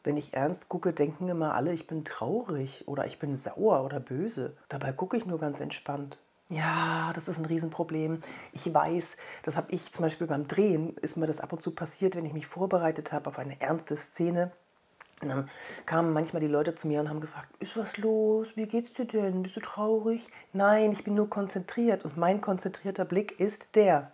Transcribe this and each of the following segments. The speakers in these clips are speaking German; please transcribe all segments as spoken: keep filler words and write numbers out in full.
Wenn ich ernst gucke, denken immer alle, ich bin traurig oder ich bin sauer oder böse. Dabei gucke ich nur ganz entspannt. Ja, das ist ein Riesenproblem. Ich weiß, das habe ich zum Beispiel beim Drehen, ist mir das ab und zu passiert, wenn ich mich vorbereitet habe auf eine ernste Szene. Und dann kamen manchmal die Leute zu mir und haben gefragt: „Ist was los? Wie geht's dir denn? Bist du traurig?“ Nein, ich bin nur konzentriert und mein konzentrierter Blick ist der.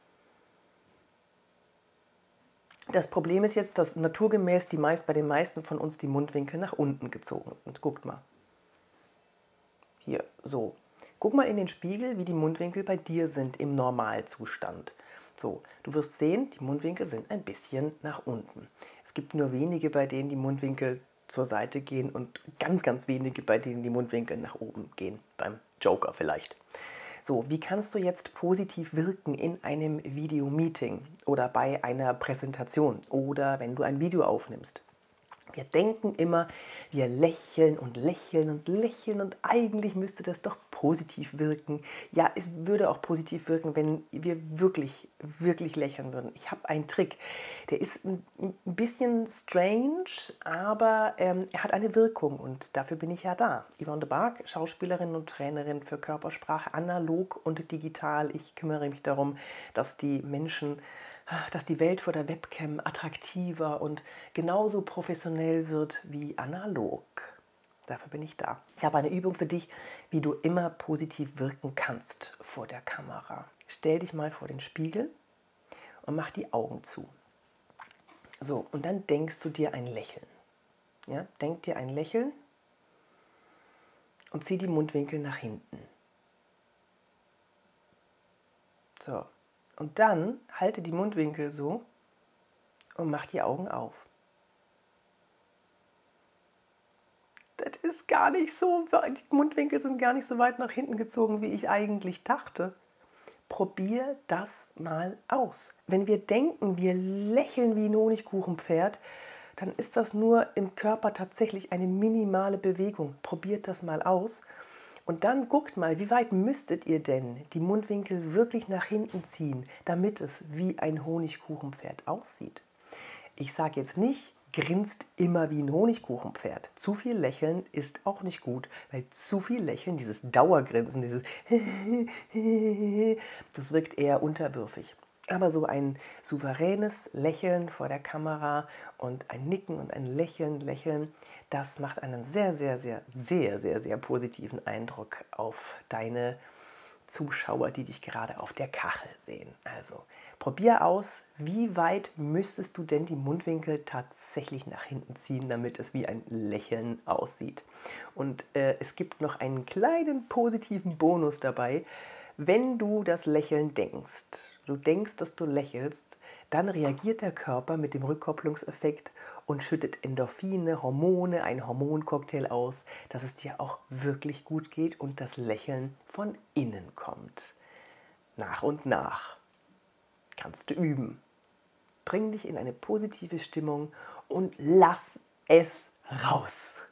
Das Problem ist jetzt, dass naturgemäß die meist bei den meisten von uns die Mundwinkel nach unten gezogen sind. Guckt mal. Hier, so. Guck mal in den Spiegel, wie die Mundwinkel bei dir sind im Normalzustand. So, du wirst sehen, die Mundwinkel sind ein bisschen nach unten. Es gibt nur wenige, bei denen die Mundwinkel zur Seite gehen und ganz, ganz wenige, bei denen die Mundwinkel nach oben gehen. Beim Joker vielleicht. So, wie kannst du jetzt positiv wirken in einem Videomeeting oder bei einer Präsentation oder wenn du ein Video aufnimmst? Wir denken immer, wir lächeln und lächeln und lächeln und eigentlich müsste das doch positiv wirken. Ja, es würde auch positiv wirken, wenn wir wirklich, wirklich lächeln würden. Ich habe einen Trick, der ist ein ein bisschen strange, aber ähm, er hat eine Wirkung und dafür bin ich ja da. Yvonne de Barg, Schauspielerin und Trainerin für Körpersprache, analog und digital. Ich kümmere mich darum, dass die Menschen dass die Welt vor der Webcam attraktiver und genauso professionell wird wie analog. Dafür bin ich da. Ich habe eine Übung für dich, wie du immer positiv wirken kannst vor der Kamera. Stell dich mal vor den Spiegel und mach die Augen zu. So, und dann denkst du dir ein Lächeln. Ja, denk dir ein Lächeln und zieh die Mundwinkel nach hinten. So, und dann halte die Mundwinkel so und mach die Augen auf. Das ist gar nicht so, die Mundwinkel sind gar nicht so weit nach hinten gezogen, wie ich eigentlich dachte. Probier das mal aus. Wenn wir denken, wir lächeln wie ein Honigkuchenpferd, dann ist das nur im Körper tatsächlich eine minimale Bewegung. Probiert das mal aus. Und dann guckt mal, wie weit müsstet ihr denn die Mundwinkel wirklich nach hinten ziehen, damit es wie ein Honigkuchenpferd aussieht. Ich sage jetzt nicht, grinst immer wie ein Honigkuchenpferd. Zu viel Lächeln ist auch nicht gut, weil zu viel Lächeln, dieses Dauergrinsen, dieses das wirkt eher unterwürfig. Aber so ein souveränes Lächeln vor der Kamera und ein Nicken und ein Lächeln, Lächeln, das macht einen sehr, sehr, sehr, sehr, sehr, sehr positiven Eindruck auf deine Zuschauer, die dich gerade auf der Kachel sehen. Also probier aus, wie weit müsstest du denn die Mundwinkel tatsächlich nach hinten ziehen, damit es wie ein Lächeln aussieht. Und äh, es gibt noch einen kleinen positiven Bonus dabei. Wenn du das Lächeln denkst, du denkst, dass du lächelst, dann reagiert der Körper mit dem Rückkopplungseffekt und schüttet Endorphine, Hormone, einen Hormoncocktail aus, dass es dir auch wirklich gut geht und das Lächeln von innen kommt. Nach und nach kannst du üben. Bring dich in eine positive Stimmung und lass es raus.